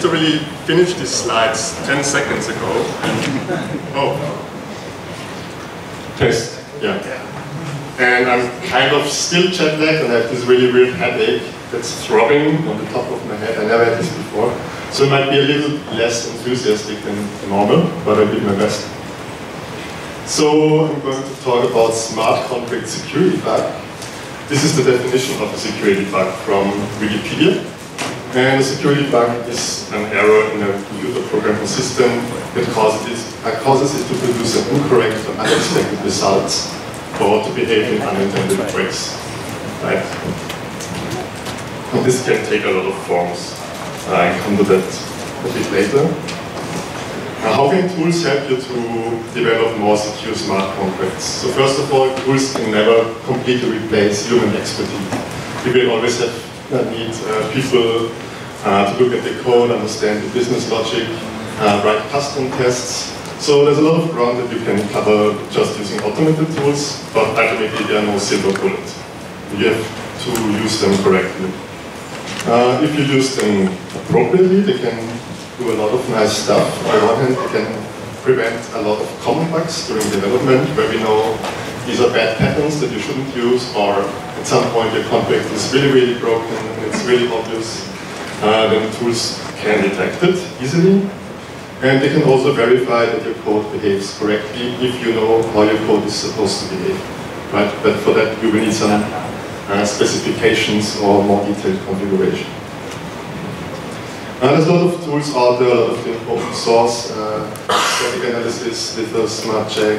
literally finished these slides 10 seconds ago. Oh. Test, yeah. And I'm kind of still jet lagged and I have this really weird headache that's throbbing on the top of my head. I never had this before. So it might be a little less enthusiastic than normal, but I did my best. So I'm going to talk about smart contract security bug. This is the definition of a security bug from Wikipedia. And a security bug is an error in a computer programming system that causes it to produce an incorrect or unexpected results or to behave in unintended ways. Right? And this can take a lot of forms. I'll come to that a bit later. How can tools help you to develop more secure smart contracts? So first of all, tools can never completely replace human expertise. You will always need people to look at the code, understand the business logic, write custom tests. So there's a lot of ground that you can cover just using automated tools, but ultimately there are no silver bullet. You have to use them correctly. If you use them appropriately, they can do a lot of nice stuff. On the one hand, they can prevent a lot of common bugs during development, where we know these are bad patterns that you shouldn't use, or at some point your contract is really, really broken and it's really obvious. Then tools can detect it easily. And they can also verify that your code behaves correctly if you know how your code is supposed to behave. Right? But for that, you will need some specifications or more detailed configuration. There's a lot of tools out there, a lot of them open source, static analysis, little smart check,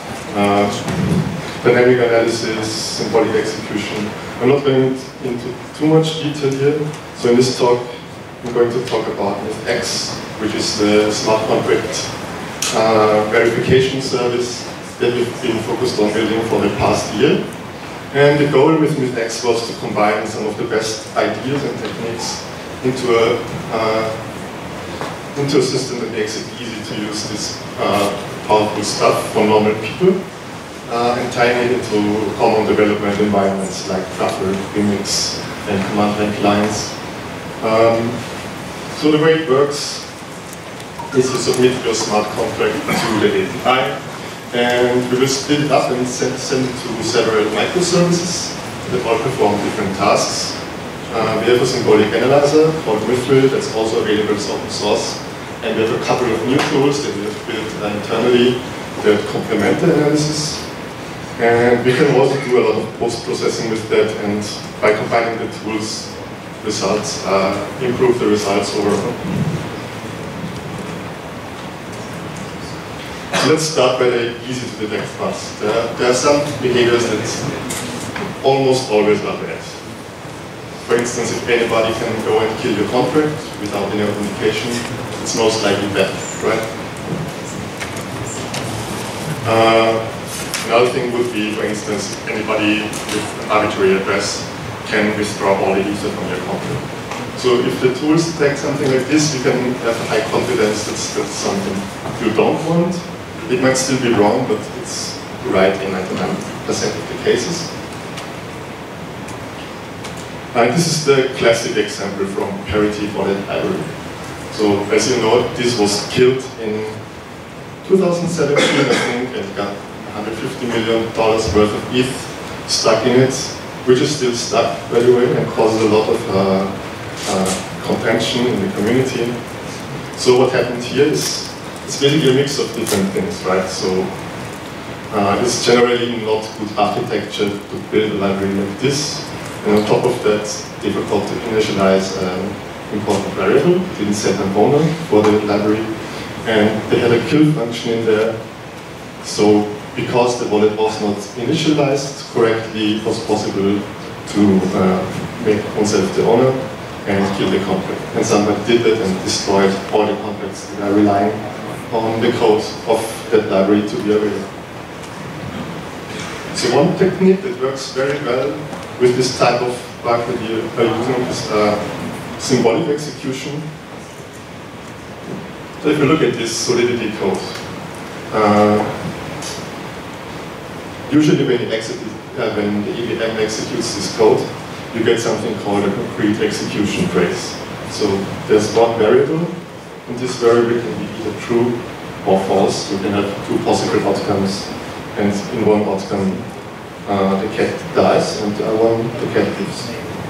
dynamic analysis, symbolic execution. I'm not going into too much detail here. So in this talk, I'm going to talk about MythX, which is the smart contract verification service that we've been focused on building for the past year. And the goal with MythX was to combine some of the best ideas and techniques into a system that makes it easy to use this powerful stuff for normal people and tying it into common development environments like Truffle, Remix, and command line clients. So the way it works is you submit your smart contract to the API, and we will split it up and send it to several microservices that all perform different tasks. We have a symbolic analyzer called MythRil that's also available as open source, and we have a couple of new tools that we have built internally that complement the analysis. And we can also do a lot of post-processing with that, and by combining the tools, results, improve the results overall. So let's start by the easy to detect parts. There are some behaviors that almost always are bad. For instance, if anybody can go and kill your contract without any authentication, it's most likely bad, right? Another thing would be, for instance, if anybody with an arbitrary address can withdraw all the ether from your contract. So if the tools detect something like this, you can have a high confidence that's something you don't want. It might still be wrong, but it's right in 99% of the cases. This is the classic example from Parity library. So as you know, this was killed in 2017, I think, and got $150 million worth of ETH stuck in it, which is still stuck, by the way, and causes a lot of contention in the community. So what happened here is, it's basically a mix of different things, right? So it's generally not good architecture to build a library like this. And on top of that, they forgot to initialize an important variable, didn't set an owner for the library, and they had a kill function in there. So because the wallet was not initialized correctly, it was possible to make oneself the owner and kill the contract. And somebody did that and destroyed all the contracts that are relying on the code of that library to be available. So one technique that works very well with this type of bug that you are using is symbolic execution. So if you look at this Solidity code, usually when the EVM executes this code, you get something called a concrete execution trace. So there's one variable, and this variable can be either true or false. You can have two possible outcomes, and in one outcome the cat dies, and the other one the cat lives.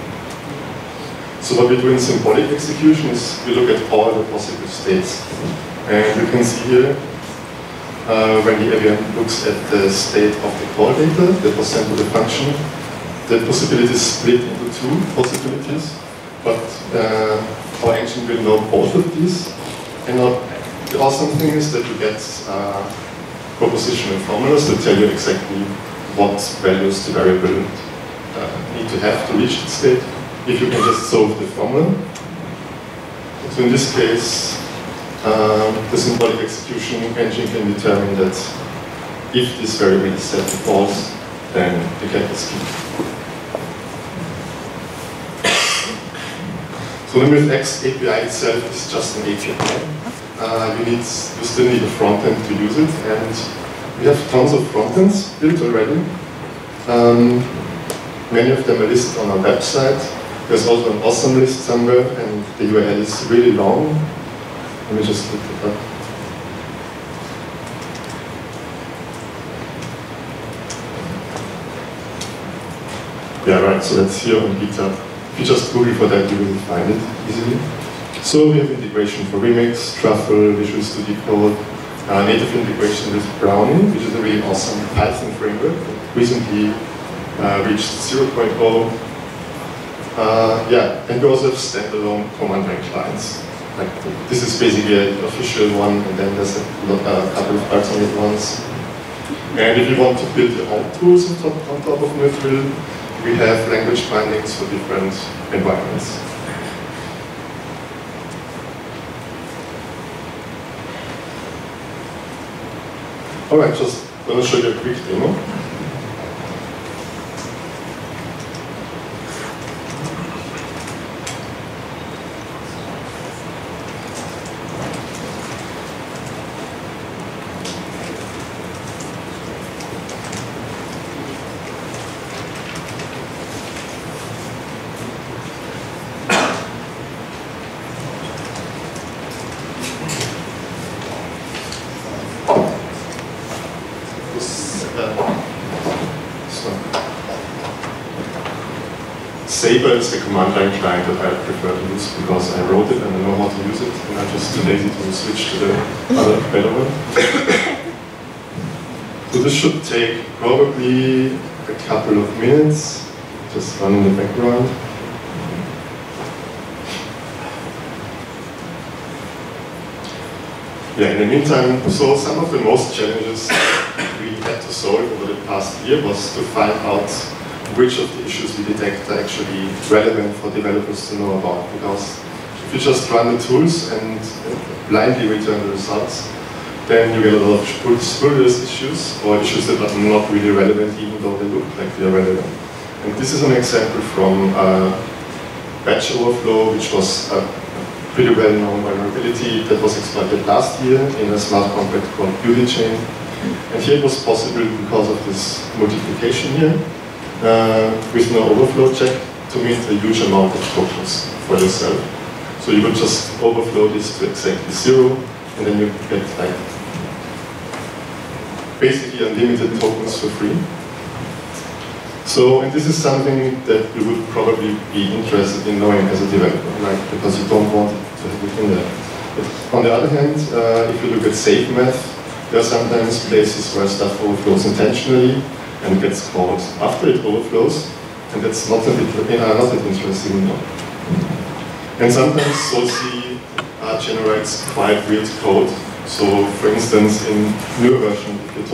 So what we do in symbolic execution is we look at all the possible states. And you can see here, when the AVM looks at the state of the call data that was sent to the function, the possibility is split into two possibilities, but our engine will know both of these. And the awesome thing is that you get propositional formulas that tell you exactly what values the variable need to have to reach the state, if you can just solve the formula. So in this case, the symbolic execution engine can determine that if this variable is set to false, then the cat is killed. So the MythX API itself is just an API. You still need a front end to use it, and we have tons of front ends built already. Many of them are listed on our website. There's also an awesome list somewhere, and the URL is really long. Let me just look it up. Yeah, right, so that's here on GitHub. If you just Google for that, you will find it easily. So we have integration for Remix, Truffle, Visual Studio Code, native integration with Brownie, which is a really awesome Python framework that recently reached 0.0. Yeah, and we also have standalone command line clients. Like, this is basically an official one, and then there's a couple of alternate ones. And if you want to build your own tools on top of Mythril, we have language bindings for different environments. Alright, just going to show you a quick demo. Saber is the command line client that I prefer to use because I wrote it and I know how to use it, and I'm just too lazy to switch to the other better one. So this should take probably a couple of minutes, just run in the background. Yeah, in the meantime, so some of the most challenges we had to solve over the past year was to find out which of the issues we detect are actually relevant for developers to know about. Because if you just run the tools and blindly return the results, then you get a lot of spurious issues or issues that are not really relevant even though they look like they are relevant. And this is an example from batch overflow, which was a pretty well-known vulnerability that was exploited last year in a smart contract called Beautychain. And here it was possible because of this multiplication here. With no overflow check to mint a huge amount of tokens for yourself. So you would just overflow this to exactly 0, and then you get like basically unlimited tokens for free. So, and this is something that you would probably be interested in knowing as a developer, like, because you don't want to have it in there. But on the other hand, if you look at safe math, there are sometimes places where stuff overflows intentionally and gets called after it overflows, and that's not that interesting anymore. And sometimes SolC generates quite weird code. So, for instance, in newer version, if you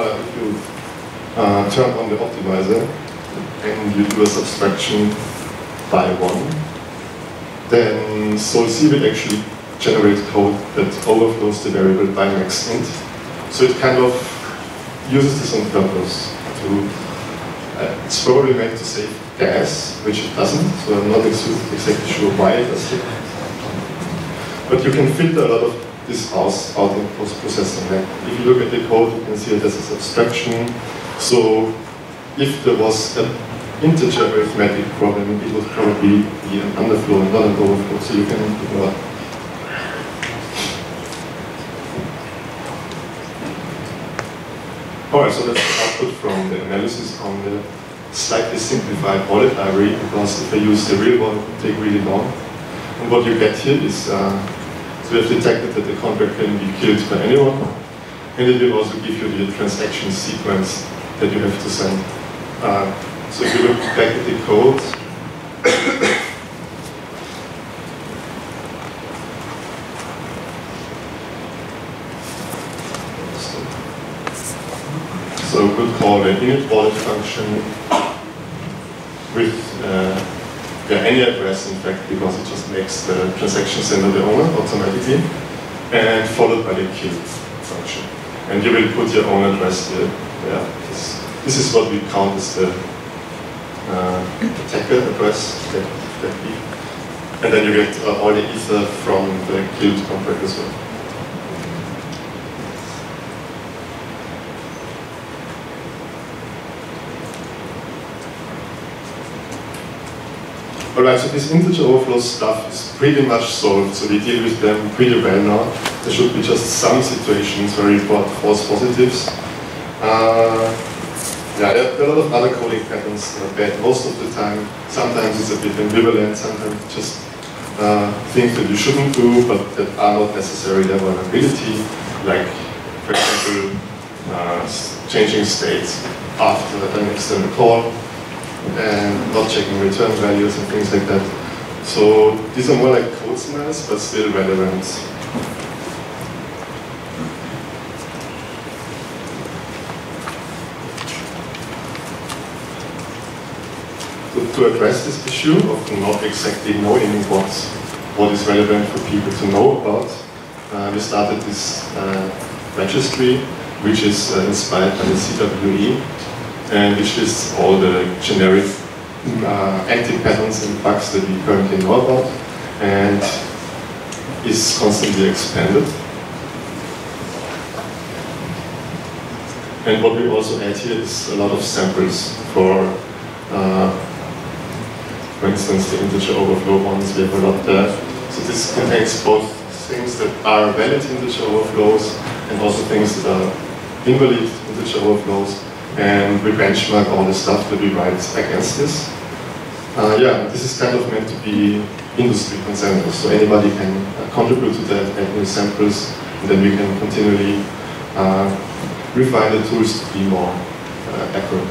turn on the optimizer and you do a subtraction by 1, then SolC will actually generate code that overflows the variable by max int. So it kind of uses this on purpose. It's probably meant to save gas, which it doesn't, so I'm not exactly sure why it does it. But you can filter a lot of this out in post-processing. Like, if you look at the code, you can see it as a subtraction. So if there was integer arithmetic problem, it would probably be an underflow and not an overflow, so you can ignore. Alright, so that's the output from the analysis on the slightly simplified audit library, because if I use the real one, it would take really long. And what you get here is, so we have detected that the contract can be killed by anyone, and it will also give you the transaction sequence that you have to send. So if you look back at the code, so we could call an init wallet function with any address, in fact, because it just makes the transaction sender the owner automatically, and followed by the kill function. And you will put your own address there. Yeah, this is what we count as the attacker address, and then you get all the ether from the killed contract as well. Alright, so this integer overflow stuff is pretty much solved, so we deal with them pretty well now. There should be just some situations where we report false positives. Yeah, there are a lot of other coding patterns that are bad most of the time. Sometimes it's a bit ambivalent, sometimes just things that you shouldn't do, but that are not necessarily a vulnerability, like, for example, changing states after an external call, and not checking return values and things like that. So these are more like code smells, but still relevant. To address this issue of not exactly knowing what is relevant for people to know about, we started this registry, which is inspired by the CWE, and which lists all the generic anti-patterns and bugs that we currently know about, and is constantly expanded. And what we also add here is a lot of samples for instance, the integer overflow ones. We have a lot there. So this contains both things that are valid integer overflows and also things that are invalid integer overflows. And we benchmark all the stuff that we write against this. Yeah, this is kind of meant to be industry consensus, so anybody can contribute to that, add new samples, and then we can continually refine the tools to be more accurate.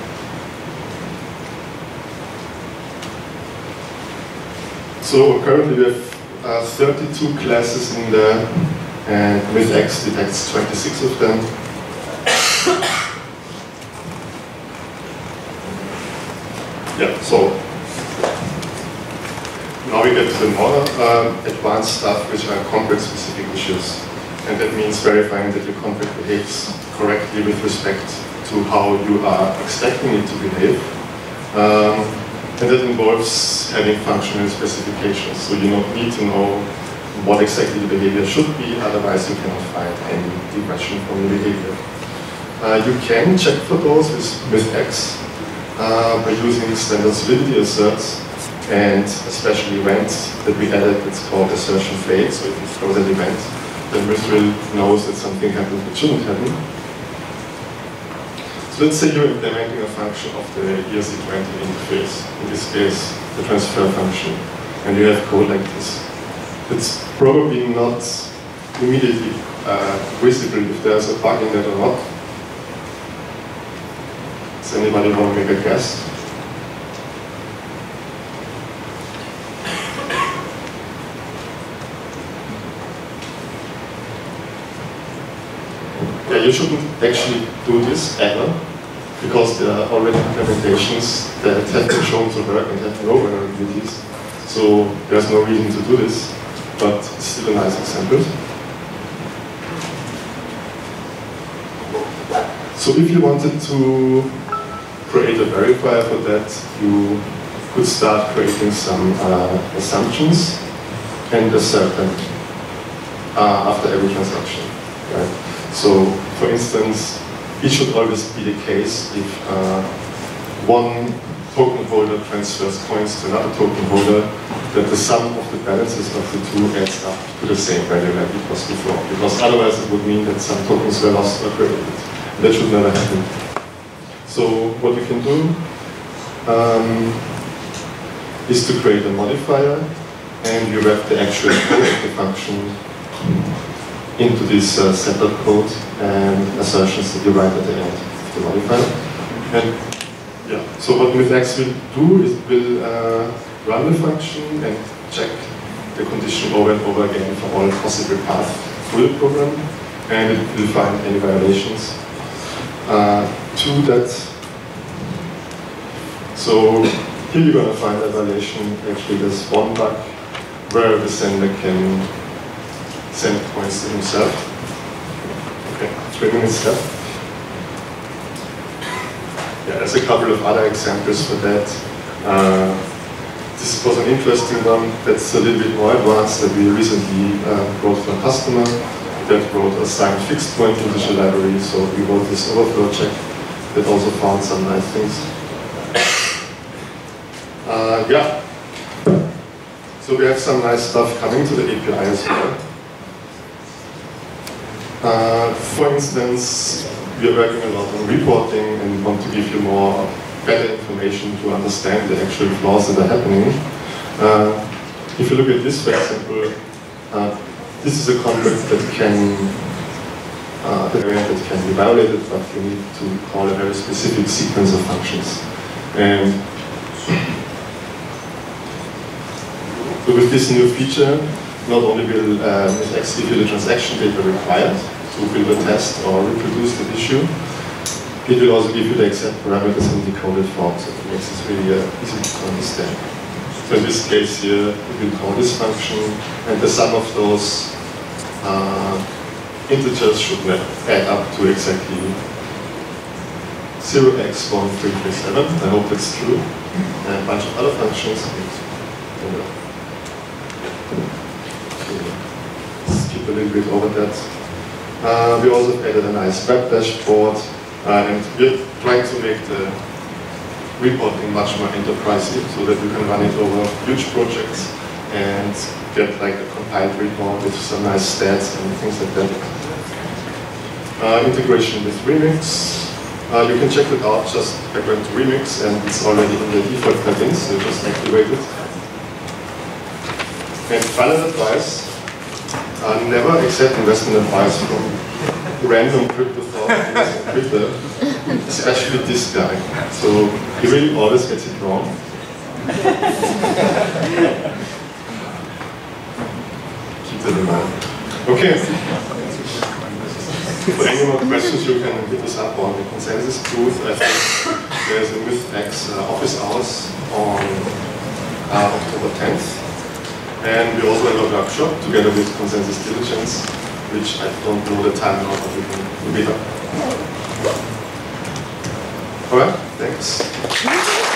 So currently we have 32 classes in there, and MythX detects 26 of them. Yeah, so now we get to the more advanced stuff, which are contract-specific issues. And that means verifying that your contract behaves correctly with respect to how you are expecting it to behave. And that involves having functional specifications. So you don't need to know what exactly the behavior should be, otherwise you cannot find any digression from the behavior. You can check for those with MythX by using standard solidity asserts, and especially events that we added, it's called assertion fade. So if you throw that event, then MythRil knows that something happened that shouldn't happen. So let's say you're implementing a function of the ERC20 interface, in this case, the transfer function, and you have code like this. It's probably not immediately visible if there's a bug in that or not. Does anybody want to make a guess? Yeah, you shouldn't actually do this ever, because there are already implementations that have been shown to work and have no vulnerabilities. So there's no reason to do this, but it's still a nice example. So if you wanted to create a verifier for that, you could start creating some assumptions and assert them after every transaction. Right? So, for instance, it should always be the case if one token holder transfers coins to another token holder, that the sum of the balances of the two adds up to the same value like it was before. Because otherwise it would mean that some tokens were lost or created. That should never happen. So what you can do is to create a modifier, and you wrap the actual code of the function into this setup code and assertions that you write at the end of the modifier. And yeah, so what MythX will do is it will run the function and check the condition over and over again for all possible paths through the program, and it will find any violations to that. So here you're going to find a violation. Actually, there's one bug where the sender can send coins to himself. Okay, 3 minutes left. Yeah, there's a couple of other examples for that. This was an interesting one that's a little bit more advanced that we recently wrote for a customer that wrote a signed fixed point initial library. So we wrote this overflow check that also found some nice things. Yeah. So we have some nice stuff coming to the API as well. For instance, we are working a lot on reporting and want to give you better information to understand the actual flaws that are happening. If you look at this, for example, this is a contract that can be violated, but you need to call a very specific sequence of functions. And so with this new feature, not only will MythX give you the transaction data required to build a test or reproduce the issue, it will also give you the exact parameters in decoded form, so it makes this really easy to understand. So in this case here, it will call this function, and the sum of those integers should add up to exactly 0x1337. I hope that's true. And a bunch of other functions. Skip a little bit over that. We also added a nice web dashboard, and we're trying to make the reporting much more enterprisey so that you can run it over huge projects and get like a compiled report with some nice stats and things like that. Integration with Remix. You can check it out just by going to Remix, and it's already in the default plugins, so just activate it. And final advice, never accept investment advice from random crypto thoughts on Twitter, especially this guy. So he really always gets it wrong. Keep that in mind. Okay. For any more questions, you can hit us up on the consensus booth. I think there's a MythX office hours on October 10th. And we also have a workshop together with Consensus Diligence, which I don't know the time now, but we can meet up. Alright, thanks.